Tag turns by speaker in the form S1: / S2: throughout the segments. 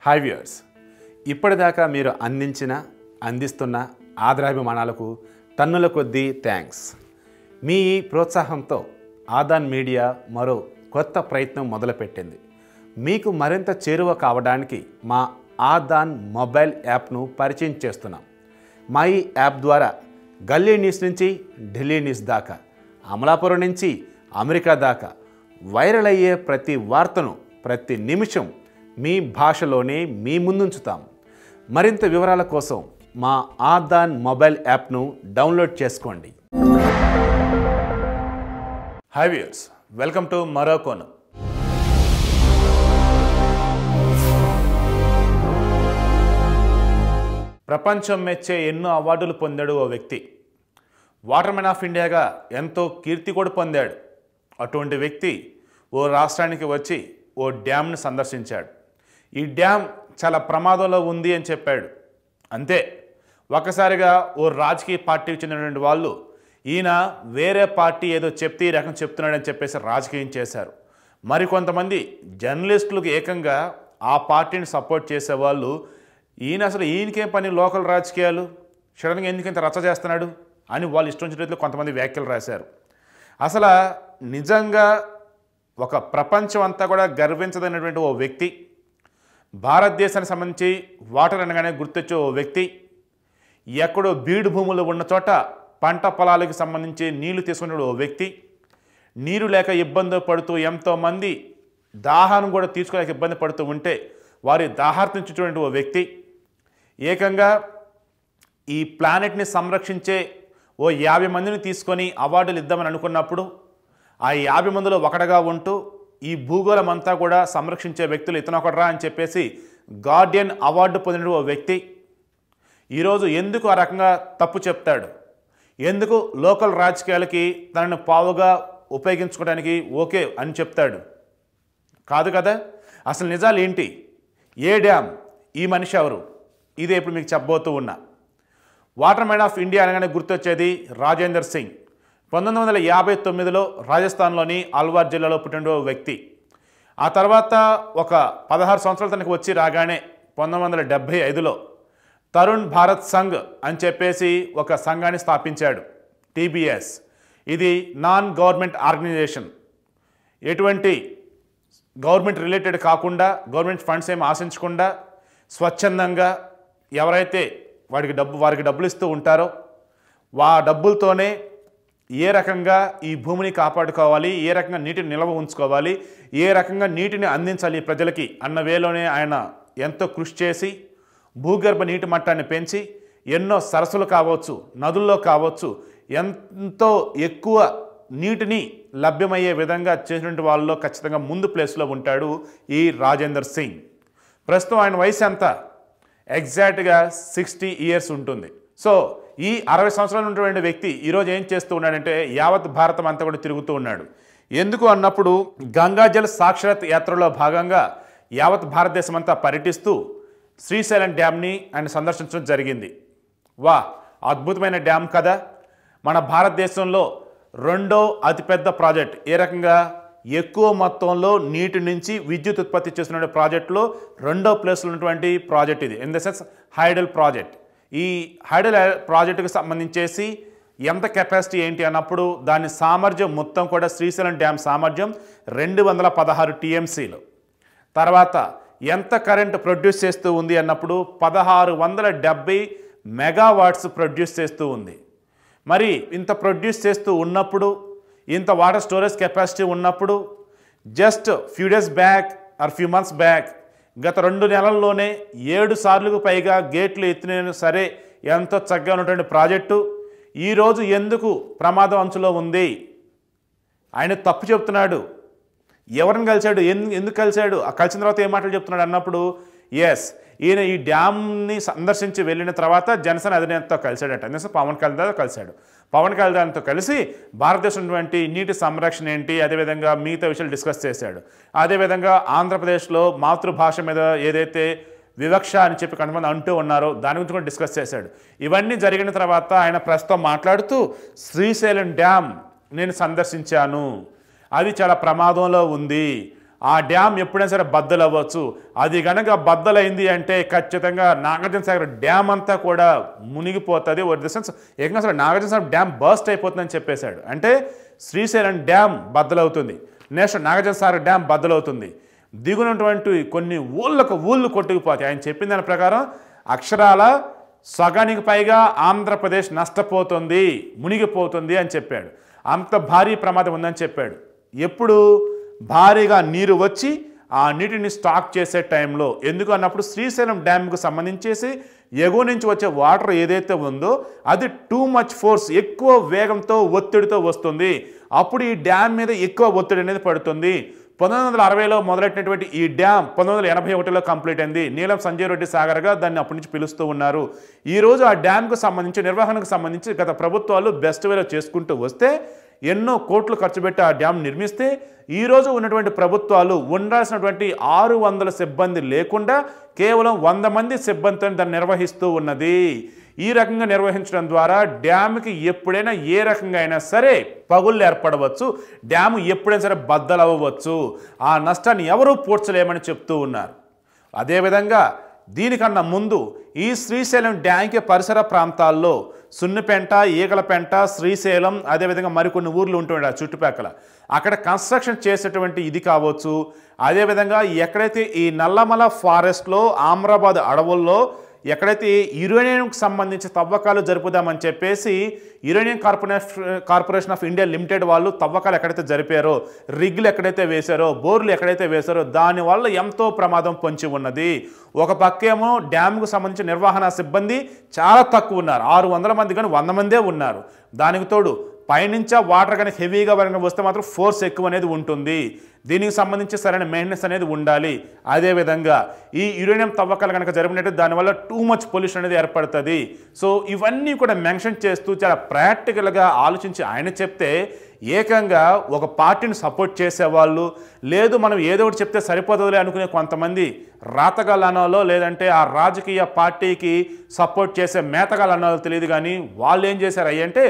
S1: Hi viewers, ఇప్పటిదాకా మీరు అందిస్తున్న ఆదరాభిమానాలకు టన్నుల కొద్దీ థ్యాంక్స్. మీ ఈ ప్రోత్సాహంతో ఆదాన్ మీడియా మరో కొత్త ప్రయత్నం మొదలుపెట్టింది. మీకు మరింత చేరువ కావడానికి మా ఆదాన్ మొబైల్ యాప్ను పరిచయం చేస్తున్నాం. మా ఈ యాప్ ద్వారా గల్లీ న్యూస్ నుంచి ఢిల్లీ న్యూస్ దాకా, అమలాపురం నుంచి అమెరికా దాకా వైరల్ అయ్యే ప్రతి వార్తను ప్రతి నిమిషం మీ భాషలోనే మీ ముందుంచుతాం. మరింత వివరాల కోసం మా ఆదాన్ మొబైల్ యాప్ను డౌన్లోడ్ చేసుకోండి. హాయ్ వ్యూయర్స్, వెల్కమ్ టు మరో కోణం. ప్రపంచం మెచ్చే ఎన్నో అవార్డులు పొందాడు ఓ వ్యక్తి. వాటర్మెన్ ఆఫ్ ఇండియాగా ఎంతో కీర్తి కూడా పొందాడు. అటువంటి వ్యక్తి ఓ రాష్ట్రానికి వచ్చి ఓ డ్యామ్ను సందర్శించాడు. ఈ డ్యామ్ చాలా ప్రమాదంలో ఉంది అని చెప్పాడు. అంతే, ఒక్కసారిగా ఓ రాజకీయ పార్టీకి చెందినటువంటి వాళ్ళు ఈయన వేరే పార్టీ ఏదో చెప్తే ఈ రకం చెప్తున్నాడని చెప్పేసి రాజకీయం చేశారు. మరికొంతమంది జర్నలిస్టులకు ఏకంగా ఆ పార్టీని సపోర్ట్ చేసేవాళ్ళు ఈయనకేం పని, లోకల్ రాజకీయాలు సడన్గా ఎందుకంత రచ్చ చేస్తున్నాడు అని వాళ్ళు ఇష్టం వచ్చిన రీతిలో కొంతమంది వ్యాఖ్యలు రాశారు. అసలు నిజంగా ఒక ప్రపంచం అంతా కూడా గర్వించదైనటువంటి ఓ వ్యక్తి, భారతదేశానికి సంబంధించి వాటర్ అనగానే గుర్తొచ్చే ఓ వ్యక్తి, ఎక్కడో బీడు భూములు ఉన్న చోట పంట పొలాలకు సంబంధించి నీళ్లు తీసుకునే ఓ వ్యక్తి, నీరు లేక ఇబ్బంది పడుతూ ఎంతోమంది దాహాన్ని కూడా తీసుకోలేక ఇబ్బంది పడుతూ ఉంటే వారి దాహార్తించేటువంటి ఓ వ్యక్తి, ఏకంగా ఈ ప్లానెట్ని సంరక్షించే ఓ 50 మందిని తీసుకొని అవార్డులు ఇద్దామని అనుకున్నప్పుడు ఆ 50 మందిలో ఒకటిగా ఉంటూ ఈ భూగోళం అంతా కూడా సంరక్షించే వ్యక్తులు ఇతనొకడరా అని చెప్పేసి గార్డియన్ అవార్డు పొందిన ఓ వ్యక్తి ఈరోజు ఎందుకు ఆ రకంగా తప్పు చెప్తాడు? ఎందుకు లోకల్ రాజకీయాలకి తనను పావుగా ఉపయోగించుకోవడానికి ఓకే అని చెప్తాడు? కాదు కదా. అసలు నిజాలు ఏంటి? ఏ డ్యామ్? ఈ మనిషి ఎవరు? ఇదే ఇప్పుడు మీకు చెప్పబోతూ ఉన్నా. వాటర్మెన్ ఆఫ్ ఇండియా అనగానే గుర్తొచ్చేది రాజేందర్ సింగ్. 1959లో రాజస్థాన్లోని అల్వార్ జిల్లాలో పుట్టిన వ్యక్తి. ఆ తర్వాత ఒక 16 సంవత్సరాలు తనకు వచ్చి రాగానే 1975లో తరుణ్ భారత్ సంఘ్ అని చెప్పేసి ఒక సంఘాన్ని స్థాపించాడు, TBS. ఇది నాన్ గవర్నమెంట్ ఆర్గనైజేషన్. ఎటువంటి గవర్నమెంట్ రిలేటెడ్ కాకుండా, గవర్నమెంట్ ఫండ్స్ ఏమి ఆశించకుండా స్వచ్ఛందంగా ఎవరైతే వారికి డబ్బులు ఇస్తూ ఉంటారో ఆ డబ్బులతోనే ఏ రకంగా ఈ భూమిని కాపాడుకోవాలి, ఏ రకంగా నీటిని నిల్వ ఉంచుకోవాలి, ఏ రకంగా నీటిని అందించాలి ప్రజలకి అన్న వేలోనే ఆయన ఎంతో కృషి చేసి భూగర్భ నీటి మట్టాన్ని పెంచి ఎన్నో సరస్సులు కావచ్చు, నదుల్లో కావచ్చు, ఎంతో ఎక్కువ నీటిని లభ్యమయ్యే విధంగా చేసినటువంటి వాళ్ళలో ఖచ్చితంగా ముందు ప్లేస్లో ఉంటాడు ఈ రాజేందర్ సింగ్. ప్రస్తుతం ఆయన వయసు ఎంత? ఎగ్జాక్ట్గా 60 ఇయర్స్ ఉంటుంది. సో ఈ 60 సంవత్సరాలు ఉన్నటువంటి వ్యక్తి ఈరోజు ఏం చేస్తూ ఉన్నాడంటే యావత్ భారతం అంతా కూడా తిరుగుతూ ఉన్నాడు. ఎందుకు అన్నప్పుడు గంగాజల్ సాక్షరత్ యాత్రలో భాగంగా యావత్ భారతదేశం అంతా పర్యటిస్తూ శ్రీశైలం డ్యామ్ని ఆయన సందర్శించడం జరిగింది. వా, అద్భుతమైన డ్యామ్ కదా. మన భారతదేశంలో రెండో అతిపెద్ద ప్రాజెక్ట్, ఏ రకంగా ఎక్కువ మొత్తంలో నీటి నుంచి విద్యుత్ ఉత్పత్తి చేస్తున్న ప్రాజెక్టులో రెండో ప్లేస్లో ఉన్నటువంటి ప్రాజెక్ట్ ఇది. In the sense hydel project. ఈ హైడల్ ప్రాజెక్టుకు సంబంధించేసి ఎంత కెపాసిటీ ఏంటి అన్నప్పుడు దాని సామర్థ్యం మొత్తం కూడా శ్రీశైలం డ్యామ్ సామర్థ్యం 216 TMCలు. తర్వాత ఎంత కరెంట్ ప్రొడ్యూస్ చేస్తూ ఉంది అన్నప్పుడు 1670 మెగావాట్స్ ప్రొడ్యూస్ చేస్తూ ఉంది. మరి ఇంత ప్రొడ్యూస్ చేస్తూ ఉన్నప్పుడు, ఇంత వాటర్ స్టోరేజ్ కెపాసిటీ ఉన్నప్పుడు, just few days back or few months back గత 2 నెలల్లోనే 7 సార్లకు పైగా గేట్లు ఎత్తిన సరే ఎంతో చక్కగా ఉన్నటువంటి ప్రాజెక్టు ఈరోజు ఎందుకు ప్రమాదం అంచులో ఉంది? ఆయన తప్పు చెప్తున్నాడు. ఎవరిని కలిశాడు? ఎందుకు కలిశాడు? ఆ కలిసిన తర్వాత ఏం మాటలు చెప్తున్నాడు అన్నప్పుడు, ఎస్, ఈయన ఈ డ్యామ్ని సందర్శించి వెళ్ళిన తర్వాత జనసేన అధినేతతో కలిశాడట. ఎందుకంటే పవన్ కళ్యాణ్తో కలిశాడు. పవన్ కళ్యాణ్తో కలిసి భారతదేశం నీటి సంరక్షణ ఏంటి, అదేవిధంగా మిగతా విషయాలు డిస్కస్ చేశాడు. అదేవిధంగా ఆంధ్రప్రదేశ్లో మాతృభాష మీద ఏదైతే వివక్ష అని చెప్పి కొంతమంది అంటూ ఉన్నారో దాని గురించి కూడా డిస్కస్ చేశాడు. ఇవన్నీ జరిగిన తర్వాత ఆయన ప్రస్తుతం మాట్లాడుతూ శ్రీశైలం డ్యామ్ నేను సందర్శించాను, అది చాలా ప్రమాదంలో ఉంది, ఆ డ్యామ్ ఎప్పుడైనా సరే బద్దలవ్వచ్చు. అది కనుక బద్దలైంది అంటే ఖచ్చితంగా నాగార్జున సాగర్ డ్యామ్ అంతా కూడా మునిగిపోతుంది. ద సెన్స్ ఏకంగా అసలు నాగార్జున సాగర్ డ్యామ్ బర్స్ట్ అయిపోతుందని చెప్పేశాడు. అంటే శ్రీశైలం డ్యామ్ బద్దలవుతుంది, నెక్స్ట్ నాగార్జున సాగర్ డ్యామ్ బద్దలవుతుంది, దిగునటువంటి కొన్ని ఊళ్ళు కొట్టుకుపోతాయి. ఆయన చెప్పిన దాని ప్రకారం అక్షరాల సగానికి పైగా ఆంధ్రప్రదేశ్ నష్టపోతుంది, మునిగిపోతుంది అని చెప్పాడు. అంత భారీ ప్రమాదం ఉందని చెప్పాడు. ఎప్పుడు భారీగా నీరు వచ్చి ఆ నీటిని స్టాక్ చేసే టైంలో, ఎందుకు అన్నప్పుడు శ్రీశైలం డ్యామ్కు సంబంధించేసి ఎగువ నుంచి వచ్చే వాటర్ ఏదైతే ఉందో అది టూ మచ్ ఫోర్స్, ఎక్కువ వేగంతో ఒత్తిడితో వస్తుంది. అప్పుడు ఈ డ్యామ్ మీద ఎక్కువ ఒత్తిడి అనేది పడుతుంది. 1960లో మొదలెట్టినటువంటి ఈ డ్యామ్ 1981లో కంప్లీట్ అయింది. నీలం సంజయ్ రెడ్డి సాగర్గా దాన్ని అప్పటి నుంచి పిలుస్తూ ఉన్నారు. ఈరోజు ఆ డ్యామ్కు సంబంధించి నిర్వహణకు సంబంధించి గత ప్రభుత్వాలు బెస్ట్ వేలో చేసుకుంటూ వస్తే ఎన్నో కోట్లు ఖర్చు పెట్టి ఆ డ్యామ్ నిర్మిస్తే ఈరోజు ఉన్నటువంటి ప్రభుత్వాలు ఉండాల్సినటువంటి 600 సిబ్బంది లేకుండా కేవలం 100 మంది సిబ్బందితో దాన్ని నిర్వహిస్తూ ఉన్నది. ఈ రకంగా నిర్వహించడం ద్వారా డ్యామ్కి ఎప్పుడైనా ఏ రకంగా అయినా సరే పగుళ్ళు ఏర్పడవచ్చు, డ్యాము ఎప్పుడైనా సరే బద్దలవ్వచ్చు. ఆ నష్టాన్ని ఎవరూ పూడ్చలేమని చెప్తూ ఉన్నారు. అదేవిధంగా దీనికన్నా ముందు ఈ శ్రీశైలం డ్యాంకి పరిసర ప్రాంతాల్లో సున్నిపెంట, ఈగలపెంట, శ్రీశైలం, అదేవిధంగా మరికొన్ని ఊర్లు ఉంటుండే ఆ చుట్టుపక్కల అక్కడ కన్స్ట్రక్షన్ చేసేటువంటి ఇది కావచ్చు. అదేవిధంగా ఎక్కడైతే ఈ నల్లమల ఫారెస్ట్లో, ఆమ్రాబాద్ అడవుల్లో ఎక్కడైతే యురేనియంకి సంబంధించి తవ్వకాలు జరుపుదామని చెప్పేసి uranium corporation of India limited వాళ్ళు తవ్వకాలు ఎక్కడైతే జరిపారో, రిగ్లు ఎక్కడైతే వేశారో, బోర్లు ఎక్కడైతే వేశారో దానివల్ల ఎంతో ప్రమాదం పొంచి ఉన్నది. ఒక పక్కేమో డ్యామ్కు సంబంధించిన నిర్వహణ సిబ్బంది చాలా తక్కువ ఉన్నారు, 600 మంది కానీ 100 మందే ఉన్నారు. దానికి తోడు పైనుంచా వాటర్ కానీ హెవీగా వస్తే మాత్రం ఫోర్స్ ఎక్కువ అనేది ఉంటుంది. దీనికి సంబంధించి సరైన మెయింటెనెన్స్ అనేది ఉండాలి. అదేవిధంగా ఈ యురేనియం తవ్వకాలు కనుక జరిపినట్టు దానివల్ల టూ మచ్ పొల్యూషన్ అనేది ఏర్పడుతుంది. సో ఇవన్నీ కూడా మెన్షన్ చేస్తూ చాలా ప్రాక్టికల్గా ఆలోచించి ఆయన చెప్తే ఏకంగా ఒక పార్టీని సపోర్ట్ చేసేవాళ్ళు, లేదు మనం ఏదో ఒకటి చెప్తే సరిపోతుందిలే అనుకునే కొంతమంది రాతగాళ్ళనాలో లేదంటే ఆ రాజకీయ పార్టీకి సపోర్ట్ చేసే మేతగాళ్ళనాలో తెలియదు కానీ వాళ్ళు ఏం చేశారు అంటే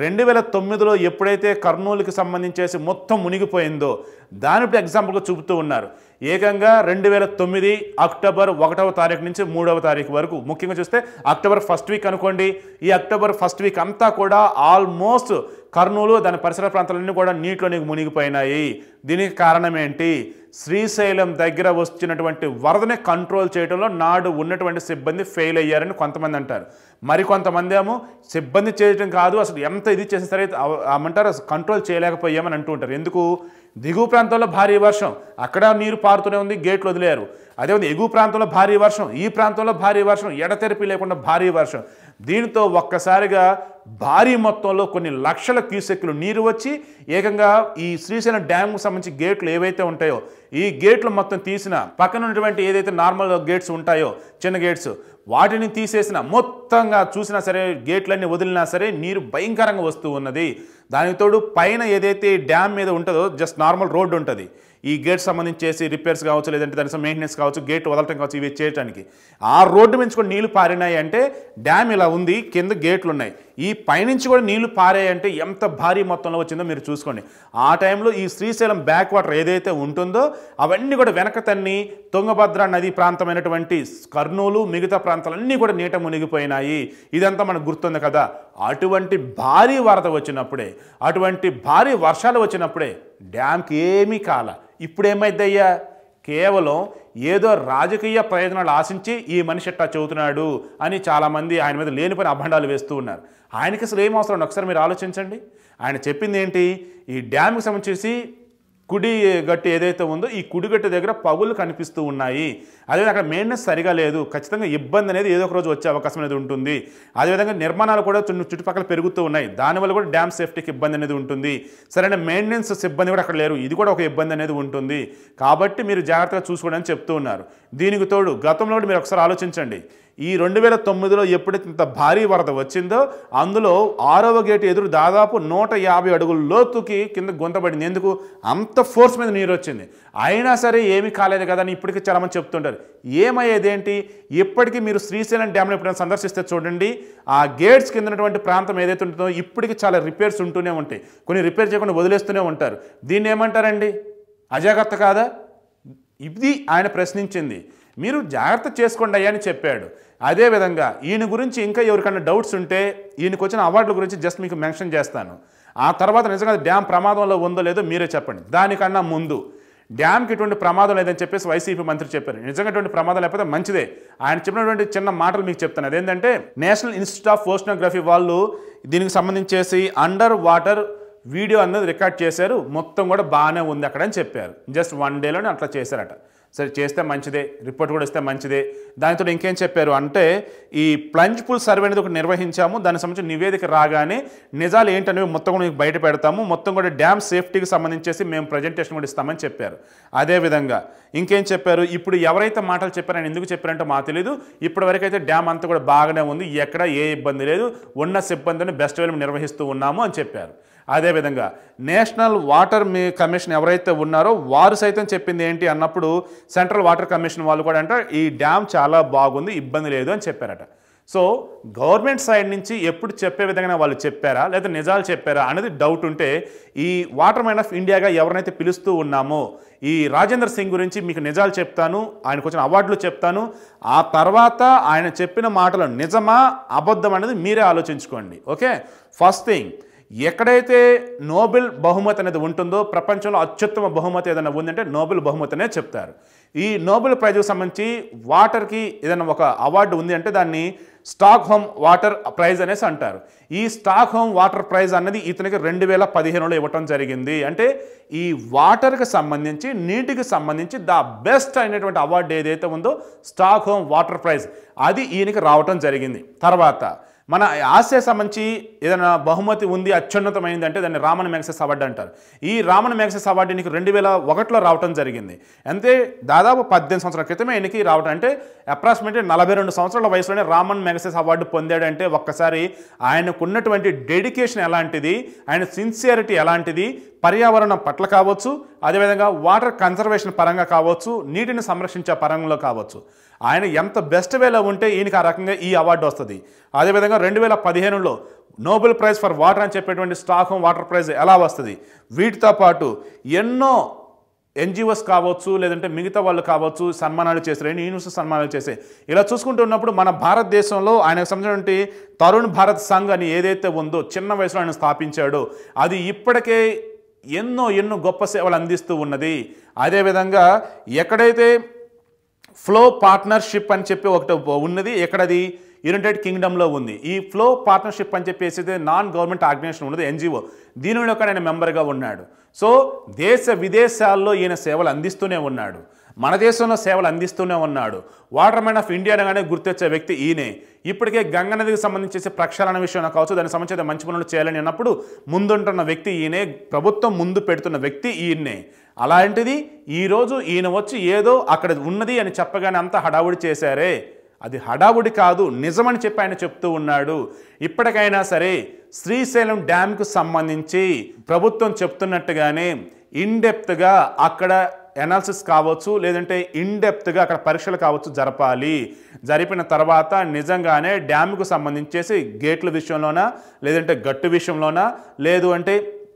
S1: 2009లో ఎప్పుడైతే కర్నూలుకి సంబంధించేసి మొత్తం మునిగిపోయిందో దాని ఎగ్జాంపుల్గా చూపుతూ ఉన్నారు. ఏకంగా 2009 అక్టోబర్ 1వ తారీఖు నుంచి 3వ తారీఖు వరకు, ముఖ్యంగా చూస్తే అక్టోబర్ ఫస్ట్ వీక్ అనుకోండి, ఈ అక్టోబర్ ఫస్ట్ వీక్ అంతా కూడా ఆల్మోస్ట్ కర్నూలు దాని పరిసర ప్రాంతాలన్నీ కూడా నీటిలోనికి మునిగిపోయినాయి. దీనికి కారణం ఏంటి? శ్రీశైలం దగ్గర వచ్చినటువంటి వరదని కంట్రోల్ చేయడంలో నాడు ఉన్నటువంటి సిబ్బంది ఫెయిల్ అయ్యారని కొంతమంది అంటారు. మరికొంతమంది ఏమో సిబ్బంది చేయడం కాదు, అసలు ఎంత ఇది చేసినా సరే ఏమంటారు కంట్రోల్ చేయలేకపోయామని అంటూ ఉంటారు. ఎందుకు? దిగువ ప్రాంతంలో భారీ వర్షం, అక్కడ నీరు పారుతూనే ఉంది, గేట్లు వదిలేరు. అదేవిధంగా ఎగువ ప్రాంతంలో భారీ వర్షం, ఈ ప్రాంతంలో భారీ వర్షం, ఎడతెరిపి లేకుండా భారీ వర్షం. దీనితో ఒక్కసారిగా భారీ మొత్తంలో కొన్ని లక్షల క్యూసెక్లు నీరు వచ్చి ఏకంగా ఈ శ్రీశైలం డ్యామ్కు సంబంధించి గేట్లు ఏవైతే ఉంటాయో ఈ గేట్లు మొత్తం తీసిన, పక్కన ఉన్నటువంటి ఏదైతే నార్మల్ గేట్స్ ఉంటాయో చిన్న గేట్స్ వాటిని తీసేసిన, మొత్తంగా చూసినా సరే గేట్లన్నీ వదిలినా సరే నీరు భయంకరంగా వస్తూ ఉన్నది. దానికి తోడు పైన ఏదైతే డ్యామ్ మీద ఉంటుందో జస్ట్ నార్మల్ రోడ్డు ఉంటుంది, ఈ గేట్ సంబంధించేసి రిపేర్స్ కావచ్చు, లేదంటే దానికి మెయింటెనెన్స్ కావచ్చు, గేట్ వదలటం కావచ్చు, ఇవి చేయడానికి ఆ రోడ్డు నుంచి కూడా నీళ్లు పారినాయి అంటే డ్యామ్ ఇలా ఉంది, కింద గేట్లు ఉన్నాయి, ఈ పైనుంచి కూడా నీళ్లు పారాయి అంటే ఎంత భారీ మొత్తంలో వచ్చిందో మీరు చూసుకోండి. ఆ టైంలో ఈ శ్రీశైలం బ్యాక్ వాటర్ ఏదైతే ఉంటుందో అవన్నీ కూడా వెనక తన్ని తుంగభద్ర నది ప్రాంతమైనటువంటి కర్నూలు మిగతా ప్రాంతాలన్నీ కూడా నీట మునిగిపోయినాయి. ఇదంతా మనకు గుర్తుంది కదా. అటువంటి భారీ వరద వచ్చినప్పుడే, అటువంటి భారీ వర్షాలు వచ్చినప్పుడే డ్యామ్కి ఏమీ కాల. ఇప్పుడు ఏమైందయ్యా? కేవలం ఏదో రాజకీయ ప్రయోజనాలు ఆశించి ఈ మనిషి ఎట్టా చెబుతున్నాడు అని చాలామంది ఆయన మీద లేనిపోయిన అభండాలు వేస్తూ ఉన్నారు. ఆయనకి అసలు ఏం అవసరం ఒకసారి మీరు ఆలోచించండి. ఆయన చెప్పింది ఏంటి? ఈ డ్యామ్కి సంబంధించి కుడి గట్టు ఏదైతే ఉందో ఈ కుడిగట్టు దగ్గర పగులు కనిపిస్తూ ఉన్నాయి. అదేవిధంగా అక్కడ మెయింటెనెన్స్ సరిగా లేదు, ఖచ్చితంగా ఇబ్బంది అనేది ఏదో ఒక రోజు వచ్చే అవకాశం అనేది ఉంటుంది. అదేవిధంగా నిర్మాణాలు కూడా చుట్టుపక్కల పెరుగుతూ ఉన్నాయి, దానివల్ల కూడా డ్యామ్ సేఫ్టీకి ఇబ్బంది అనేది ఉంటుంది. సరైన మెయింటెనెన్స్ సిబ్బంది కూడా అక్కడ లేరు, ఇది కూడా ఒక ఇబ్బంది అనేది ఉంటుంది. కాబట్టి మీరు జాగ్రత్తగా చూసుకోండి అని చెప్తూ ఉన్నారు. దీనికి తోడు గతంలో కూడా మీరు ఒకసారి ఆలోచించండి, ఈ 2009లో ఎప్పుడైతే ఇంత భారీ వరద వచ్చిందో అందులో 6వ గేటు ఎదురు దాదాపు 150 అడుగుల లోతుకి కింద గుంతపడింది. ఎందుకు? అంత ఫోర్స్ మీద నీరు వచ్చింది. అయినా సరే ఏమీ కాలేదు కదా అని ఇప్పటికీ చాలామంది చెప్తుంటారు. ఏమయ్యేదేంటి? ఇప్పటికీ మీరు శ్రీశైలం డ్యామ్లో ఎప్పుడైనా సందర్శిస్తే చూడండి, ఆ గేట్స్ కింద ఉన్నటువంటి ప్రాంతం ఏదైతే ఉంటుందో ఇప్పటికీ చాలా రిపేర్స్ ఉంటూనే ఉంటాయి, కొన్ని రిపేర్ చేయకుండా వదిలేస్తూనే ఉంటారు. దీన్ని ఏమంటారండి? అజాగ్రత్త కాదా? ఇది ఆయన ప్రశ్నించింది. మీరు జాగ్రత్త చేసుకోండి అయ్యా అని చెప్పాడు. అదేవిధంగా ఈయన గురించి ఇంకా ఎవరికైనా డౌట్స్ ఉంటే ఈయనకు వచ్చిన అవార్డుల గురించి జస్ట్ మీకు మెన్షన్ చేస్తాను. ఆ తర్వాత నిజంగా డ్యామ్ ప్రమాదంలో ఉందో లేదో మీరే చెప్పండి. దానికన్నా ముందు డ్యామ్కి ఇటువంటి ప్రమాదం లేదని చెప్పేసి వైసీపీ మంత్రి చెప్పారు. నిజంగా ఇటువంటి ప్రమాదం లేకపోతే మంచిదే. ఆయన చెప్పినటువంటి చిన్న మాటలు మీకు చెప్తాను. అదేంటంటే నేషనల్ ఇన్స్టిట్యూట్ ఆఫ్ ఓషనోగ్రఫీ వాళ్ళు దీనికి సంబంధించేసి అండర్ వాటర్ వీడియో అన్నది రికార్డ్ చేశారు. మొత్తం కూడా బాగానే ఉంది అక్కడ అని చెప్పారు. జస్ట్ 1 డేలోనే అట్లా చేశారట. సరే, చేస్తే మంచిదే, రిపోర్ట్ కూడా ఇస్తే మంచిదే. దానితో ఇంకేం చెప్పారు అంటే ఈ ప్లంజ్ పూల్ సర్వే అనేది ఒకటి నిర్వహించాము. దానికి సంబంధించిన నివేదిక రాగానే నిజాలు ఏంటనేవి మొత్తం కూడా మీకు బయట పెడతాము. మొత్తం కూడా డ్యామ్ సేఫ్టీకి సంబంధించేసి మేము ప్రజెంటేషన్ కూడా ఇస్తామని చెప్పారు. అదేవిధంగా ఇంకేం చెప్పారు, ఇప్పుడు ఎవరైతే మాటలు చెప్పారో ఆయన ఎందుకు చెప్పారంటే మాకు తెలియదు. ఇప్పటి వరకు అయితే డ్యామ్ అంతా కూడా బాగానే ఉంది, ఎక్కడ ఏ ఇబ్బంది లేదు, ఉన్న సిబ్బందిని బెస్ట్ వేలో నిర్వహిస్తూ ఉన్నాము అని చెప్పారు. అదేవిధంగా నేషనల్ వాటర్ కమిషన్ ఎవరైతే ఉన్నారో వారు సైతం చెప్పింది ఏంటి అన్నప్పుడు సెంట్రల్ వాటర్ కమిషన్ వాళ్ళు కూడా అంటే ఈ డ్యామ్ చాలా బాగుంది, ఇబ్బంది లేదు అని చెప్పారట. సో గవర్నమెంట్ సైడ్ నుంచి ఎప్పుడు చెప్పే విధంగా వాళ్ళు చెప్పారా లేదా నిజాలు చెప్పారా అనేది డౌట్ ఉంటే ఈ వాటర్ మ్యాన్ ఆఫ్ ఇండియాగా ఎవరినైతే పిలుస్తూ ఉన్నామో ఈ రాజేంద్ర సింగ్ గురించి మీకు నిజాలు చెప్తాను, ఆయనకు వచ్చిన అవార్డులు చెప్తాను. ఆ తర్వాత ఆయన చెప్పిన మాటలు నిజమా అబద్ధం అనేది మీరే ఆలోచించుకోండి. ఓకే, ఫస్ట్ థింగ్, ఎక్కడైతే నోబెల్ బహుమతి అనేది ఉంటుందో ప్రపంచంలో అత్యుత్తమ బహుమతి ఏదైనా ఉందంటే నోబెల్ బహుమతి అనే చెప్తారు. ఈ నోబెల్ ప్రైజ్కి సంబంధించి వాటర్కి ఏదైనా ఒక అవార్డు ఉంది అంటే దాన్ని స్టాక్ హోమ్ వాటర్ ప్రైజ్ అనేసి అంటారు. ఈ స్టాక్ హోమ్ వాటర్ ప్రైజ్ అన్నది ఇతనికి 2015లో ఇవ్వటం జరిగింది. అంటే ఈ వాటర్కి సంబంధించి నీటికి సంబంధించి ద బెస్ట్ అయినటువంటి అవార్డు ఏదైతే ఉందో స్టాక్ హోమ్ వాటర్ ప్రైజ్ అది ఈయనకి రావటం జరిగింది. తర్వాత మన ఆసియా సంబంధించి ఏదైనా బహుమతి ఉంది అత్యున్నతమైంది అంటే దాన్ని రామన్ మ్యాగ్సెస్ అవార్డు అంటారు. ఈ రామన్ మ్యాగ్సెస్ అవార్డు నీకు 2001లో రావటం జరిగింది. అంతే దాదాపు 18 సంవత్సరాల క్రితమే ఈయనకి రావటం అంటే అప్రాక్సిమేట్లీ 42 సంవత్సరాల వయసులోనే రామన్ మ్యాగ్సెస్ అవార్డు పొందాడంటే ఒక్కసారి ఆయనకు ఉన్నటువంటి డెడికేషన్ ఎలాంటిది, ఆయన సిన్సియారిటీ ఎలాంటిది, పర్యావరణం పట్ల కావచ్చు, అదేవిధంగా వాటర్ కన్జర్వేషన్ పరంగా కావచ్చు, నీటిని సంరక్షించే పరంలో కావచ్చు, ఆయన ఎంత బెస్ట్ వేలో ఉంటే ఈయనకి ఆ రకంగా ఈ అవార్డు వస్తుంది. అదేవిధంగా 2015లో నోబెల్ ప్రైజ్ ఫర్ వాటర్ అని చెప్పేటువంటి స్టాక్ హోమ్ వాటర్ ప్రైజ్ ఎలా వస్తుంది. వీటితో పాటు ఎన్నో ఎన్జిఓస్ కావచ్చు లేదంటే మిగతా వాళ్ళు కావచ్చు సన్మానాలు చేశారు, యూనివర్సిటీ సన్మానాలు చేసే ఇలా చూసుకుంటూ ఉన్నప్పుడు మన భారతదేశంలో ఆయనకు సంబంధించినటువంటి తరుణ్ భారత్ సంఘ్ అని ఏదైతే ఉందో చిన్న వయసులో ఆయన స్థాపించాడో అది ఇప్పటికే ఎన్నో ఎన్నో గొప్ప సేవలు అందిస్తూ ఉన్నది. అదేవిధంగా ఎక్కడైతే ఫ్లో పార్ట్నర్షిప్ అని చెప్పి ఒకటి ఉన్నది, ఎక్కడది యునైటెడ్ కింగ్డమ్లో ఉంది. ఈ ఫ్లో పార్ట్నర్షిప్ అని చెప్పేసి నాన్ గవర్నమెంట్ ఆర్గనైజేషన్ ఉన్నది, ఎన్జిఓ, దీనిలో కూడా ఆయన మెంబర్గా ఉన్నాడు. సో దేశ విదేశాల్లో ఈయన సేవలు అందిస్తూనే ఉన్నాడు, మన దేశంలో సేవలు అందిస్తూనే ఉన్నాడు. వాటర్ మ్యాన్ ఆఫ్ ఇండియా అనగానే గుర్తొచ్చే వ్యక్తి ఈయనే. ఇప్పటికే గంగా నదికి సంబంధించి ప్రక్షాళన విషయంలో కావచ్చు దానికి సంబంధించిన మంచి పనులు చేయాలని అన్నప్పుడు ముందుంటున్న వ్యక్తి ఈయనే, ప్రభుత్వం ముందు పెడుతున్న వ్యక్తి ఈయన్నే. అలాంటిది ఈరోజు ఈయన వచ్చి ఏదో అక్కడ ఉన్నది అని చెప్పగానే అంతా హడావుడి చేశారే, అది హడావుడి కాదు, నిజమని చెప్పి ఆయన చెప్తూ ఉన్నాడు. ఇప్పటికైనా సరే శ్రీశైలం డ్యామ్కు సంబంధించి ప్రభుత్వం చెప్తున్నట్టుగానే ఇన్డెప్త్గా అక్కడ ఎనాలిసిస్ కావచ్చు లేదంటే ఇన్డెప్త్గా అక్కడ పరీక్షలు కావచ్చు జరపాలి. జరిపిన తర్వాత నిజంగానే డ్యామ్కు సంబంధించేసి గేట్ల విషయంలోనా లేదంటే గట్టు విషయంలోనా లేదు అంటే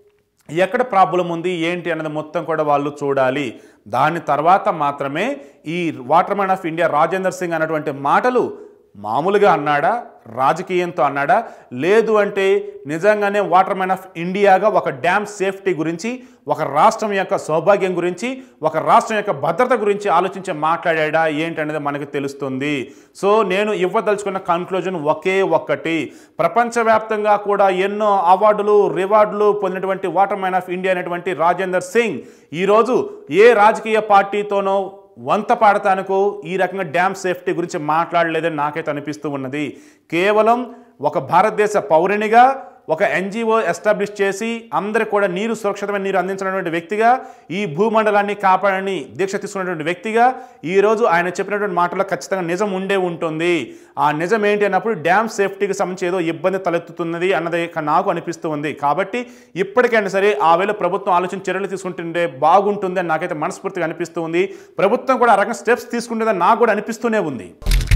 S1: ఎక్కడ ప్రాబ్లం ఉంది ఏంటి అన్నది మొత్తం కూడా వాళ్ళు చూడాలి. దాని తర్వాత మాత్రమే ఈ water man of India Rajender Singh అన్నటువంటి మాటలు మామూలుగా అన్నాడా, రాజకీయంతో అన్నాడా, లేదు అంటే నిజంగానే వాటర్ మ్యాన్ ఆఫ్ ఇండియాగా ఒక డ్యామ్ సేఫ్టీ గురించి, ఒక రాష్ట్రం యొక్క సౌభాగ్యం గురించి, ఒక రాష్ట్రం యొక్క భద్రత గురించి ఆలోచించి మాట్లాడా ఏంటనేది మనకు తెలుస్తుంది. సో నేను ఇవ్వదలుచుకున్న కన్క్లూజన్ ఒకే ఒక్కటి, ప్రపంచవ్యాప్తంగా కూడా ఎన్నో అవార్డులు రివార్డులు పొందినటువంటి వాటర్ మ్యాన్ ఆఫ్ ఇండియా అనేటువంటి రాజేందర్ సింగ్ ఈరోజు ఏ రాజకీయ పార్టీతోనో వంత పాడతానుకో ఈ రకంగా డ్యామ్ సేఫ్టీ గురించి మాట్లాడలేదని నాకైతే అనిపిస్తూ ఉన్నది. కేవలం ఒక భారతదేశ పౌరునిగా ఒక ఎన్జిఓ ఎస్టాబ్లిష్ చేసి అందరికి కూడా నీరు సురక్షితమైన నీరు అందించినటువంటి వ్యక్తిగా, ఈ భూమండలాన్ని కాపాడని దీక్ష తీసుకున్నటువంటి వ్యక్తిగా ఈరోజు ఆయన చెప్పినటువంటి మాటల్లో ఖచ్చితంగా నిజం ఉండే ఉంటుంది. ఆ నిజం ఏంటి అన్నప్పుడు డ్యామ్ సేఫ్టీకి సంబంధించి ఏదో ఇబ్బంది తలెత్తుతున్నది అన్నది నాకు అనిపిస్తూ ఉంది. కాబట్టి ఇప్పటికైనా సరే ఆ వేళ ప్రభుత్వం ఆలోచన చర్యలు తీసుకుంటుంటే బాగుంటుంది అని నాకైతే మనస్ఫూర్తిగా అనిపిస్తూ ఉంది. ప్రభుత్వం కూడా ఆ రకంగా స్టెప్స్ తీసుకుంటుందని నాకు కూడా అనిపిస్తూనే ఉంది.